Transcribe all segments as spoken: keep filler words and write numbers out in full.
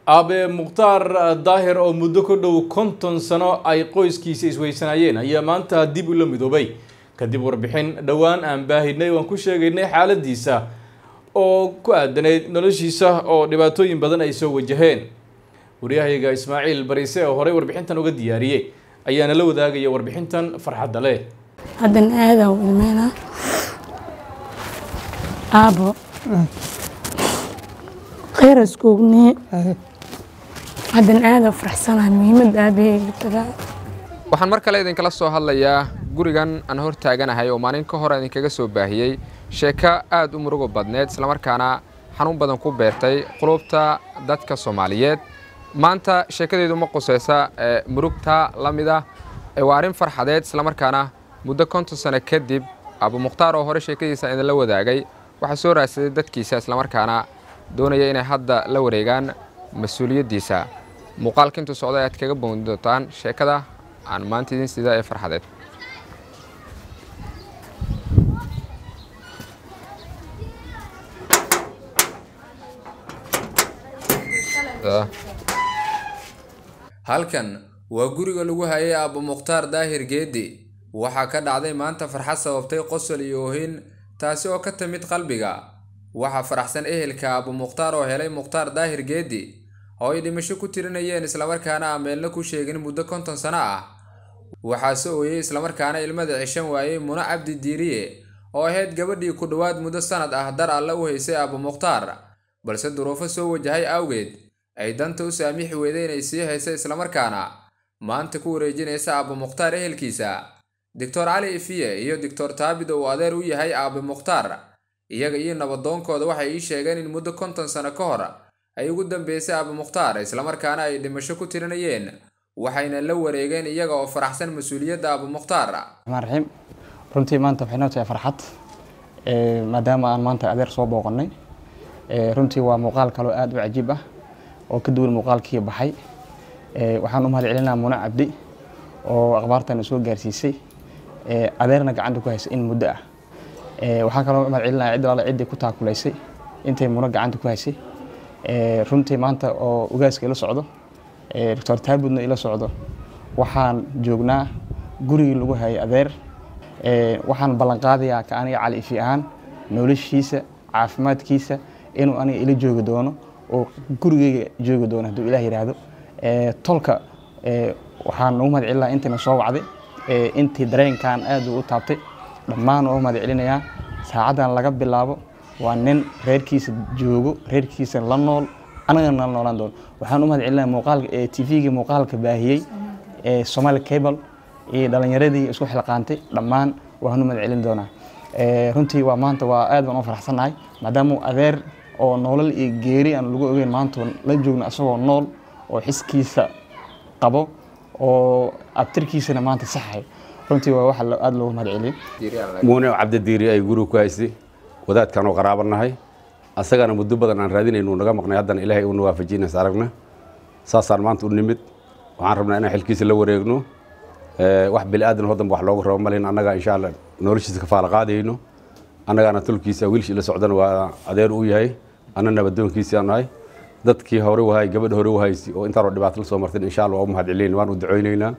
Aabe Mukhtaar Daahir oo muddo ku dhow konton sano ay qoyskiisa isweysanayeen ayaa maanta dib u la midoobay kadib warbixin dhawaan aan baahinay waan ku sheegaynay xaaladiisa oo ku aadanayd noloshiisa oo dhibaatooyin badan ay soo wajaheen. Wariyahayaga Ismaaciil Bariise oo horey warbixintan uga diyaariyay ayaana la wadaagaya warbixintan farxadda leh. hadan aada u ilmeena aabo khayr iskuugni hadan aada farxsanahay muhiimad aabahayga tagaa. waxaan mar kale idin kala soo hadlayaa gurigan aan hor taaganahay oo maalin ka hor idin kaga soo baahiyay sheeko aad u murugo badneed isla markaana xanuun badan ku beertay qulubta dadka Soomaaliyeed. maanta sheekadeedu ma qosaysa murugta lamida ee waa arin farxadeed isla markaana muddo konton sano kadib Aabe Mukhtaar oo hore sheekadiisa idin la wadaagay waxa soo raadsaday dadkiisa isla markaana doonaya inay hadda la wareegaan mas'uuliyadiisa. muuqaalka intuu socday aad kaga boon doontaan sheekada aan maanta idin sida ee farxadeed. halkan waa guriga lagu hayay Aabe Mukhtaar Daahir Geedi. waxa ka dhacday maanta farxad sababtay qosol iyo oohin taasi oo ka timid qalbiga. waxa faraxsan ehelka Aabe Mukhtaar oo helay Mukhtaar Daahir Geedi oo ay dhimasho ku tirinayeen isla markaana ameelna ku sheegin muddo konton sano ah. waxa soo ooyay isla markaana ilmada cishan waayay Muna Cabdi Diiriye oo ahayd gabadhii ku dhawaad muddo sanad ah dar alla u haysay Aabe Mukhtaar balse duruufo soo wajahay awgeed ay danta u saamixi weeday inay sii haysay isla markaana maanta ku wareejinaysa Aabe Mukhtaar ehelkiisa. Doctor Ali Ifiye iyo Doctor Taabid oo adeer u yahay Aabe Mukhtaar iyaga iyo nabadoonkooda waxay ii sheegeen in muddo konton sano ka hor ay ugu dambeysay Aabe Mukhtaar isla markaana ay dhimasho ku tirinayeen waxayna la wareegeen iyaga oo faraxsan mas'uuliyadda Aabe Mukhtaar. marxim runtii maanta waxay noo tahay farxad ee maadaama aan maanta adeer soo booqanay ee runtii waa muuqaal kale oo aad u cajiib ah oo ka duwan muuqaalkii baxay. ee waxaan u mahadcelinayaa Muna Cabdi oo akhbaartan soo gaarsiisay ee adeerna gacanta ku haysay in muddo ah. ee waxaan kaloo u mahadcelinayaa cid walaal cid ku taakulaysay intay Muna gacanta ku haysay. ee runtii maanta oo ugaaska ila socdo ee Doctor Taabidna ila socdo waxaan joognaa gurigii lagu hayay adeer. ee waxaan ballan qaadayaa ka aniga Cali Ifi ahaan noloshiisa caafimaadkiisa inuu aniga ila joogi doono oo gurigeyga joogi doono hadduu Ilaahay yiraahdo. ee tolka ee waxaan u mahadcelinayaa intii soo wacday ee intii dareenkan aad u taabtay dhammaan oo mahadcelinayaa. saacadan laga bilaabo waa nin reerkiisa joogo reerkiisa la nool anagana la noolaan doon. waxaan u mahadcelinayaa muuqaalka ee T V-ga muuqaalka baahiyay ee Somali Cable ee dhalinyaradii isku xilqaantay dhammaan waxaan u mahadcelin doonaa. ee runtii waa maanta waa aad baan u faraxsanahay maadaama adeer oo nolol iyo geeri aan lagu ogeyn maanta la joogno asagoo nool oo xiskiisa qabo oo abtirkiisana maanta saxay. runtii waa wax aad loogu mahadceliyay. Muna Cabdi Diiriye ay guriga ku haysay wadaadkan oo qaraabanahay asagana muddo badan aan raadinayno naga maqnay haddana Ilaahay uu waafajinay aragna saasaan maanta u nimid. waxaan rabnaa inaan xilkiisa la wareegno ee wax bil aadan hodan wax loogu rabo malin annaga insha Allah noloshiisa ka faal qaadayno. annagana tulkiisa wiilshii la socdan waa adeer u yahay annana badoonkiisa anahay dadkii hore wahay gabadh hore wahaysay oo inta dhibaato la soo martay insha Allah waa mahadcelin waan u duceynaynaa.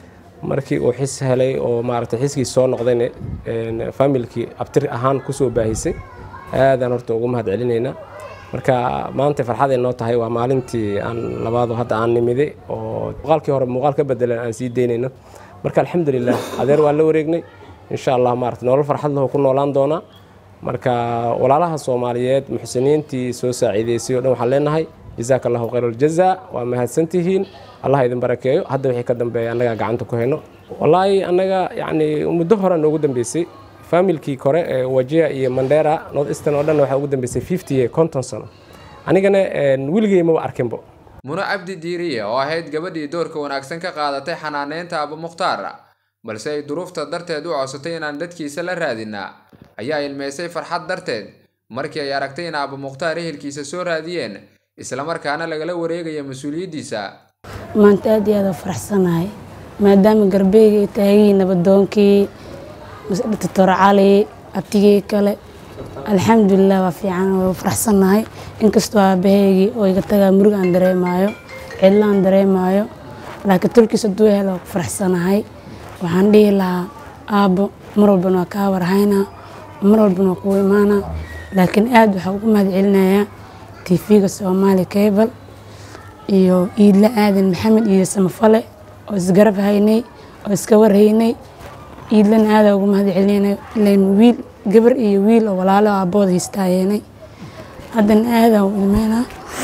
markii uu xis helay oo maaragtay xiskiisa soo noqdayna een familkii abtir ahaan ku soo baahisay aadan horta ugu mahadcelinaynaa. marka maanta farxad ay noo tahay waa maalintii aan labaad hadda aan nimiday oo muuqaalkii hore muuqaal ka bedelan aan sii deynayno. marka alxamdulillah adeer waa la wareegnay insha Allah maaragtay nolol farxad leh oo ku noolaan doona. marka walaalaha Soomaaliyeed muxsiniintii soo saaciideysay oo dhan waxaan leenahay jazaakallahu khayral jazaa waa mahadsantihiin Allah idin barakeeyo. hadda wixii ka dambeeyay anaga gacanta ku hayno wallahi anaga yaani muddo hore noogu dambeysay familkii kore ee Wajia iyo Mandera North Eastern oo dhan waxa ugu dambeysay fifty konton sano anigana wiilgay ma arkinbo. Muna Cabdi Diiriye oo ahayd gabadhii doorka wanaagsan ka qaadatay xanaaneynta Aabe Mukhtaar balse ay duruufta darteed u codsatay inaan dadkiisa la raadinaa ayaa ilmeysay farxad darteed markii ay aragtay in Aabe Mukhtaar ehelkiisa soo raadiyeen isla markaana lagala wareegayo mas'uuliyadiisa. maanta aad iyo aad faraxsanahay maadaama garbeyga taagay nabadoonkii Doctor Ali abtigay kale alxamdulilah waa fiican oo faraxsanahay inkastoo aabaheygii oo iga tagaa murig aan dareemaayo cidlo aan dareemaayo laakiin tolkiis hadduu helo waa ku faraxsanahay waxaan dhihi lahaa aabbo mar walbana waa kaa warhaynaa mar walbana waa kugu imaanaa laakiin aad waxaa ugu mahad celinayaa tv-ga Soomaali Cable iyo Iidla Aadan Maxamed iyo Samafale oo isgarab haynay oo iska warhaynay Iidlan aad ugu mahad celinay leen wiil gabar iyo wiil oo walaalo aabood histaayeenay haddana aad u ilmeena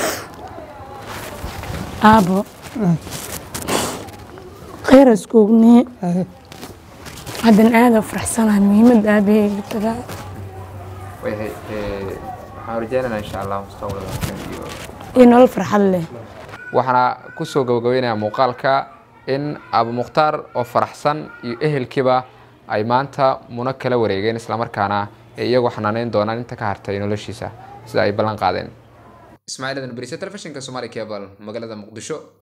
aabo khayr iskuugni haddana aad u faraxsanahay muhiimada aabaheyga tagaa waxay waxaan rajaynaynaa insha Allah mustaqbalka iyo in nolol farxad leh waxaana ku soo gabagabeynayaa muuqaalka in Abu Mukhtaar oo faraxsan iyo ehelkiiba ay maanta muna kala wareegeen isla markaana iyagu xanaaneyn doonaan inta ka hartay noloshiisa sida ay ballan qaadeen Ismaaciil Adan Bariisa telefishinka Soomaali Cable magaalada Muqdisho.